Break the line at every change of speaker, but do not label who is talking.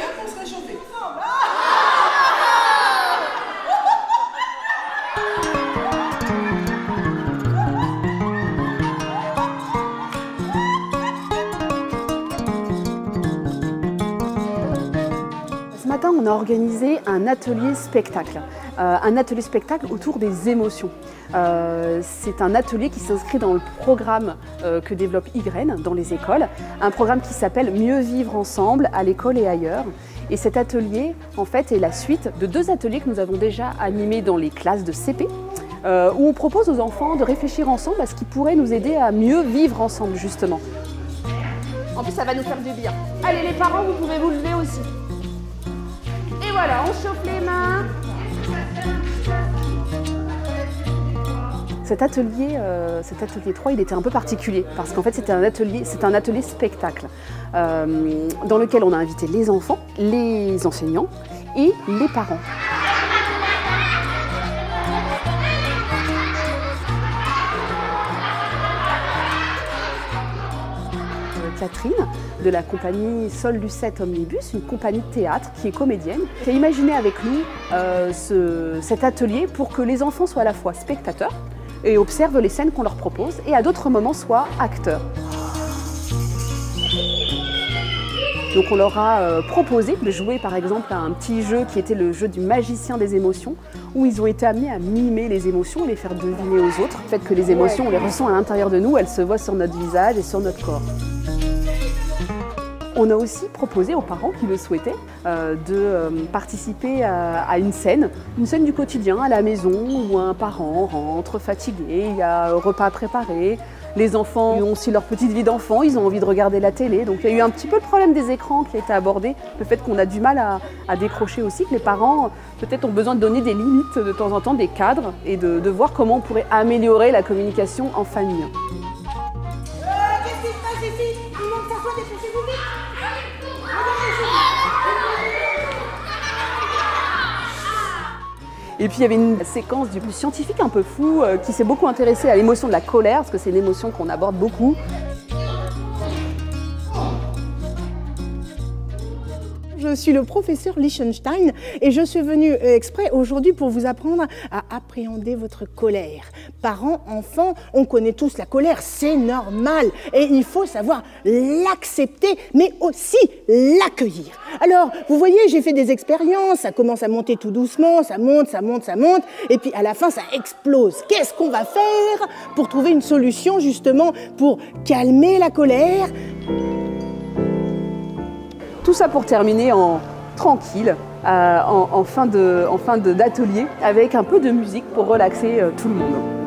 pour se réchauffer.
Ce matin, on a organisé un atelier spectacle. Un atelier spectacle autour des émotions. C'est un atelier qui s'inscrit dans le programme que développe Ygraine dans les écoles, un programme qui s'appelle Mieux vivre ensemble à l'école et ailleurs. Et cet atelier, en fait, est la suite de 2 ateliers que nous avons déjà animés dans les classes de CP, où on propose aux enfants de réfléchir ensemble à ce qui pourrait nous aider à mieux vivre ensemble, justement. En plus, ça va nous faire du bien. Allez, les parents, vous pouvez vous lever aussi. Et voilà, on chauffe les mains. Cet atelier 3, il était un peu particulier parce qu'en fait c'est un atelier spectacle dans lequel on a invité les enfants, les enseignants et les parents. Catherine de la compagnie Sol Lucette Omnibus, une compagnie de théâtre qui est comédienne, qui a imaginé avec nous cet atelier pour que les enfants soient à la fois spectateurs et observent les scènes qu'on leur propose et à d'autres moments soient acteurs. Donc on leur a proposé de jouer par exemple à un petit jeu qui était le jeu du magicien des émotions, où ils ont été amenés à mimer les émotions et les faire deviner aux autres. Le fait que les émotions, on les ressent à l'intérieur de nous, elles se voient sur notre visage et sur notre corps. On a aussi proposé aux parents qui le souhaitaient de participer à une scène du quotidien à la maison où un parent rentre fatigué, il y a un repas à préparer. Les enfants ont aussi leur petite vie d'enfant, ils ont envie de regarder la télé. Donc il y a eu un petit peu le problème des écrans qui a été abordé, le fait qu'on a du mal à décrocher aussi, que les parents peut-être ont besoin de donner des limites de temps en temps, des cadres, et de voir comment on pourrait améliorer la communication en famille.
Qu'est-ce qui se passe ici? Tout le monde s'assoit, dépêchez-vous vite!
Et puis il y avait une séquence du scientifique un peu fou qui s'est beaucoup intéressé à l'émotion de la colère, parce que c'est une émotion qu'on aborde beaucoup.
Je suis le professeur Lichtenstein et je suis venue exprès aujourd'hui pour vous apprendre à appréhender votre colère. Parents, enfants, on connaît tous la colère, c'est normal et il faut savoir l'accepter mais aussi l'accueillir. Alors, vous voyez, j'ai fait des expériences, ça commence à monter tout doucement, ça monte et puis à la fin ça explose. Qu'est-ce qu'on va faire pour trouver une solution justement pour calmer la colère ?
Tout ça pour terminer tranquille, en fin d'atelier, avec un peu de musique pour relaxer tout le monde.